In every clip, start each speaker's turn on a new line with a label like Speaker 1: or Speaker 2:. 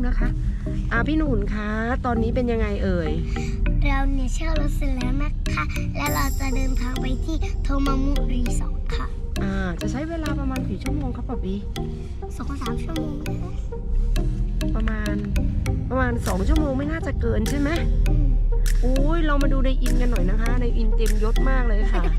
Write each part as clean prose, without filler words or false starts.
Speaker 1: นะคะพี่หนุนคะตอนนี้เป็นยังไงเอ่ย
Speaker 2: เราเนี่ยเช่ารถเสร็จแล้วนะคะแล้วเราจะเดินทางไปที่โทมามุรีสอร์ทค่ะ
Speaker 1: จะใช้เวลาประมาณกี่ชั่วโมงครับป๊อบบี้
Speaker 2: 2-3 ชั่วโมงนะคะ
Speaker 1: ประมาณ2 ชั่วโมงไม่น่าจะเกินใช่ไหมโอ้ยเรามาดูในอินกันหน่อยนะคะในอินเต็มยศมากเลยค่ะ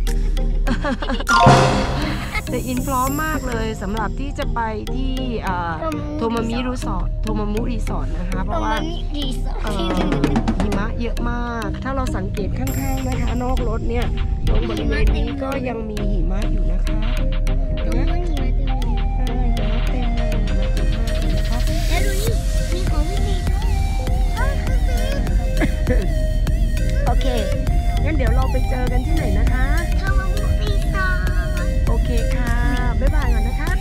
Speaker 1: ในอินพร้อมมากเลยสำหรับที่จะไปที่โทมามุรีสอร์ทนะคะเพราะว่าหิมะเยอะมากถ้าเราสังเกตข้างๆนะคะนอกรถเนี่ยตรงบริเวณนี้ก็ยังมีหิมะอยู่นะคะ
Speaker 2: ตรงนี้หิมะเต็มเลย
Speaker 1: หิมะเต็มเลยนะคะ
Speaker 2: แล้วดูนี่มีของวิเศษ
Speaker 1: โอเคงั้นเดี๋ยวเราไปเจอกันที่ไหนนะคะ
Speaker 2: โทมามุรีสอร์ท
Speaker 1: โอเคค่ะบ๊ายบายก่อนนะคะ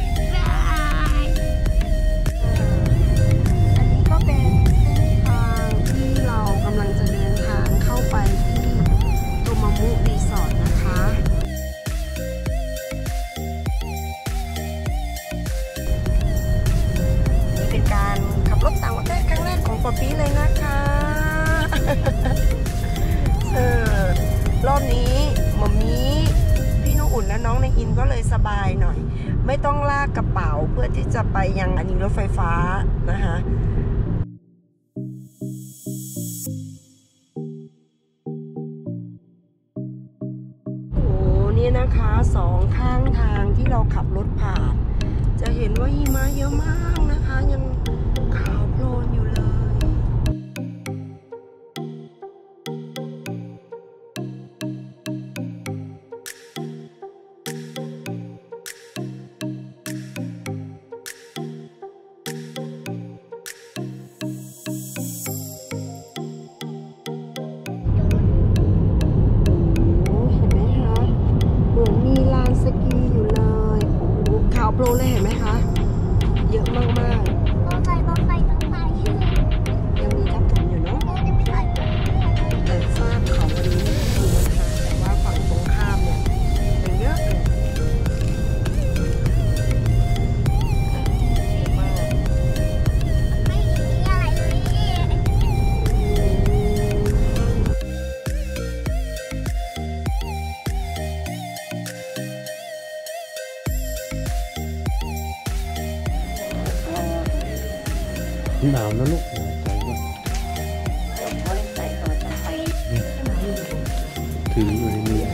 Speaker 1: อันนี้ก็เป็นเส้นทางที่เรากำลังจะเดินทางเข้าไปที่โทมามุรีสอร์ทนะคะนี่เป็นการขับรถต่างประเทศครั้งแรกของป๊อบบี้เลยนะคะรอบนี้หม่ามีพี่น้องอุ่นและน้องในอินก็เลยสบายหน่อยไม่ต้องลากกระเป๋าเพื่อที่จะไปยังอันนี้รถไฟฟ้านะคะโอ้นี่นะคะ2 ข้างทางที่เราขับรถผ่านจะเห็นว่าหิมะเยอะมากนะคะยังขาวโพลนอยู่เลยโปรเลยเห็นไหมคะเยอะมากๆ
Speaker 2: ต้องไป
Speaker 1: ยังมีทับถมอยู่เนาะแต่ทราบเขาวันนี้ไม่มีนะคะแต่ว่าฝั่งตรงข้ามเนี่ยยังเยอะเลย
Speaker 2: ไม่มีอะไรเลย
Speaker 3: หนาวนะลูกใจว่าถืออยู่ในมือ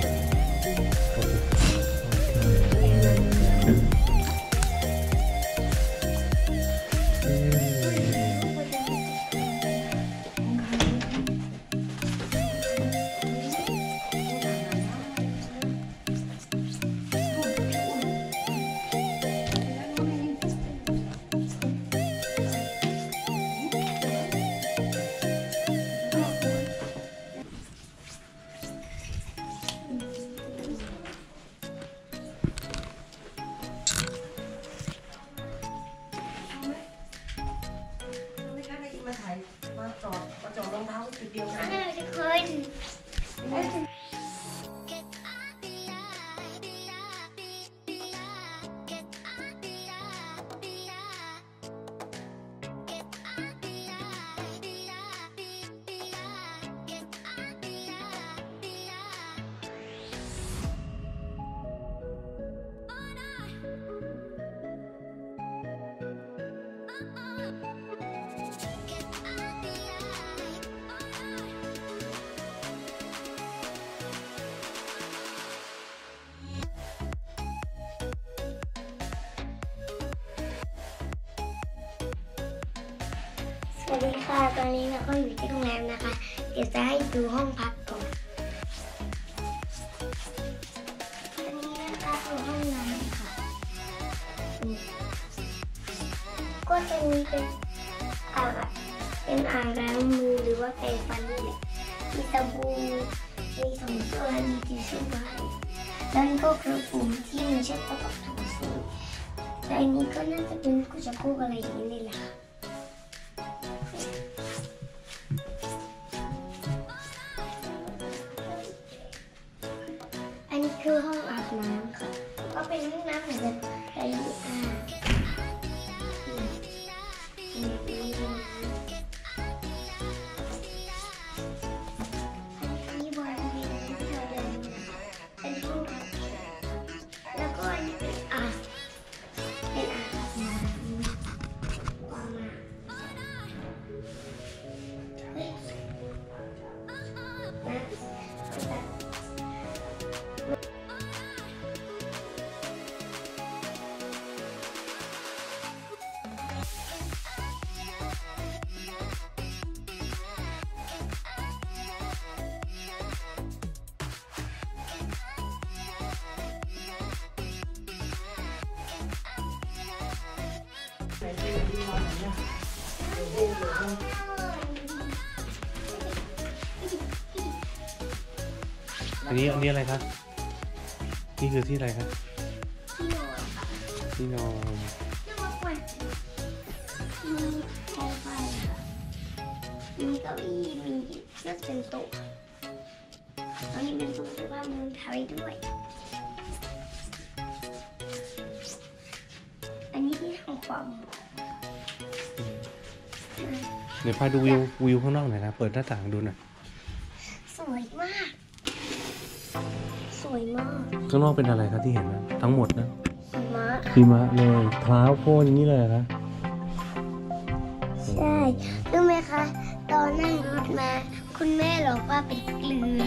Speaker 1: มาจอดรองเท้าจุดเดียวกัน
Speaker 2: ทุกคนสวัสดีค่ะตอนนี้เราก็อยู่ที่โรงแรมนะคะเดี๋ยวจะให้ดูห้องพักก่อนอันนี้นะคะคือห้องน้ำค่ะก็จะมีเป็นอ่างล้างมือหรือว่าแปรงฟันนี่แหละมีสบู่มีถุงตัวมีทิชชู่ไว้แล้วนี่ก็คือปุ่มที่มันเชื่อมต่อกับถุงสีและอันนี้ก็น่าจะเป็นกุชกูอะไรอย่างนี้เลยล่ะอันนี้คือห้องอาบน้ำค่ะก็เป็นห้องน้ำเหมือนกันแต่
Speaker 3: อันนี้อะไรครับนี่คือที่อะไรครับที่นอน
Speaker 2: มีแอร์ไฟมีเก้าอี้มีรถเป็นโต๊ะอันนี้เป็นตู้เสื้อผ้าเมืองไทยด้วยอันนี้ที่ทำความ
Speaker 3: เดี๋ยวพาดูวิวข้างนอกหน่อยนะเปิดหน้าต่างดูหน่อย
Speaker 2: สวยมาก สวยมาก
Speaker 3: ข้างนอกเป็นอะไรครับที่เห็นนะทั้งหมดนะ
Speaker 2: หิมะ
Speaker 3: หิมะเลยเท้าโพนอย่างนี้เลยครับ
Speaker 2: ใช่รู้ไหมคะ ตอนนั่งรถมา คุณแม่บอกว่าเป็นเกลือ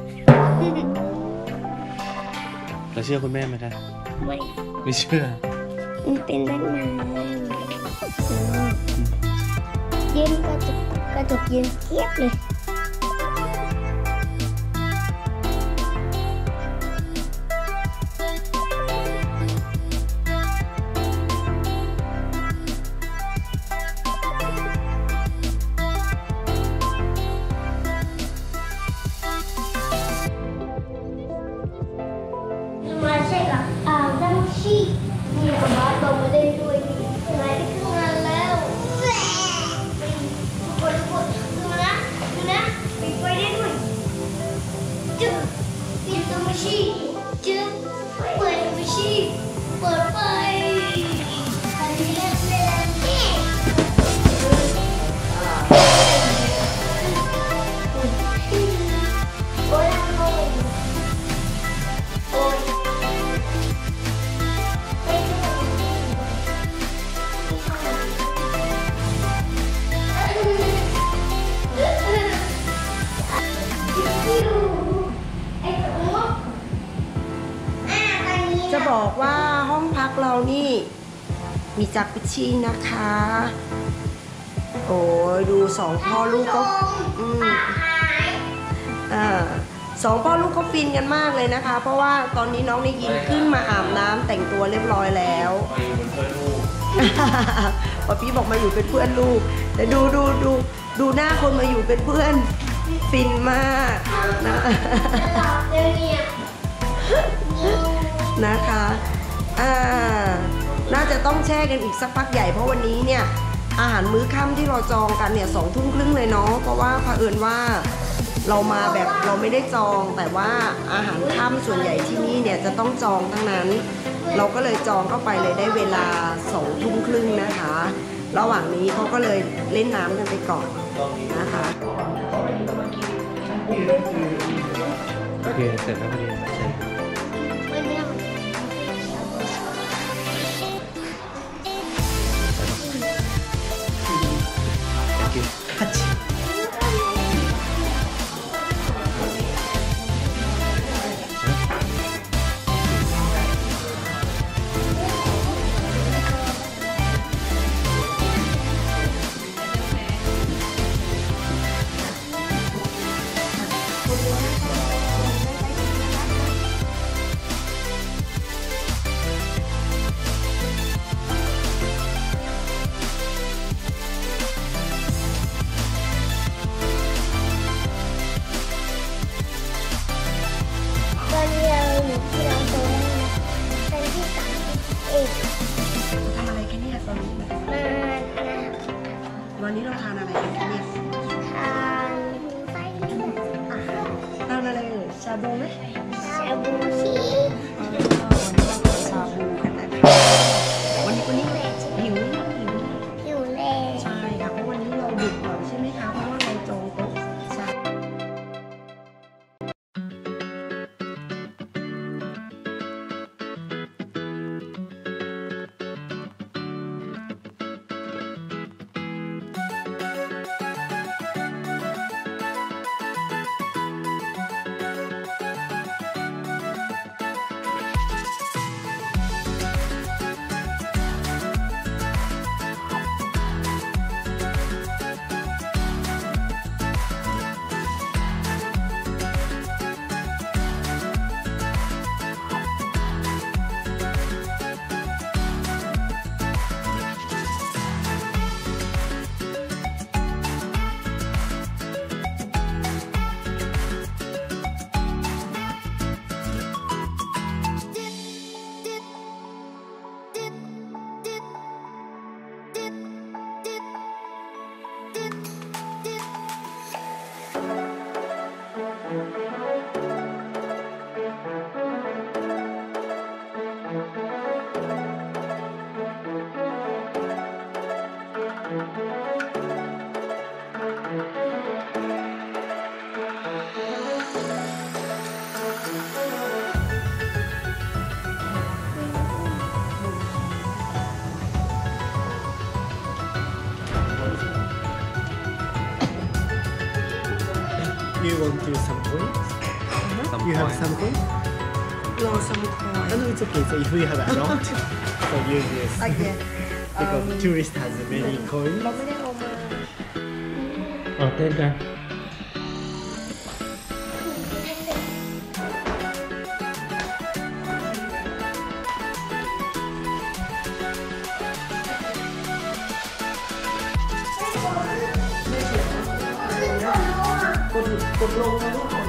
Speaker 3: แล้วเชื่อคุณแม่ไหมครับ ไม่เชื่อ
Speaker 2: มันเป็นด้านในเย็นกระจกเย็นเทียบเลยมาใช่หรอดังชีมีกระบะลงมาเล่นด้วยไหนได้ขึ้นมาแล้วทุกคนดูนะปิดไฟได้ด้วยจึ๊บปิดตัวมาชีจึ๊บเปิดตัวมาชีเปิดไฟอันนี้เล่นนี่โอ้ยโอ้ย
Speaker 1: จะบอกว่าห้องพักเรานี่มีจากุชชี่นะคะ โอ้ยดูสองพ่อลูกก็สองพ่อลูกเขาฟินกันมากเลยนะคะ เพราะว่าตอนนี้น้องได้ยินขึ้นมาอาบน้ำแต่งตัวเรียบร้อยแล้วป๊าปี้บอกมาอยู่เป็นเพื่อนลูกแต่ดูหน้าคนมาอยู่เป็นเพื่อนฟินมากนะนะคะน่าจะต้องแช่กันอีกสักพักใหญ่เพราะวันนี้เนี่ยอาหารมื้อค่ำที่เราจองกันเนี่ย20:30เลยเนาะเพราะว่าเผอิญว่าเรามาแบบเราไม่ได้จองแต่ว่าอาหารค่ำส่วนใหญ่ที่นี่เนี่ยจะต้องจองทั้งนั้นเราก็เลยจองเข้าไปเลยได้เวลา20:30นะคะระหว่างนี้เขาก็เลยเล่นน้ำกันไปก่อนนะคะ
Speaker 3: โอเคเสร็จแล้วพอดีใช่
Speaker 2: ตอนนี้เราอยู่ที่ร้านโซล่าชั้นที่31
Speaker 1: ทำอะไรกันเนี่ยตอนนี้วันนี้เราทานอะไรกันเนี่ย
Speaker 2: ทานไส้เลือด
Speaker 1: ทานอะไรเอ่ยชาบูไหม
Speaker 2: ชาบูชี
Speaker 1: วันนี้เราทานชาบูกันนะคะวันนี้หิว
Speaker 2: อยู่เลย
Speaker 1: ใช่ค่ะเพราะวันนี้เราดึกหน่อยใช่ไหมคะเพราะว่าเราจองโต๊ะชา
Speaker 4: you want to some coins?
Speaker 3: Some
Speaker 4: You have
Speaker 3: coin.
Speaker 4: some coins?
Speaker 1: รอสมุทร
Speaker 4: No, it's okay. So if we have a lot, so you yes.
Speaker 1: โอเค
Speaker 4: Because tourist has many coins.
Speaker 1: เราไม่ได้เอามา
Speaker 3: เอาเต้นกัน
Speaker 1: กดลงนะลูก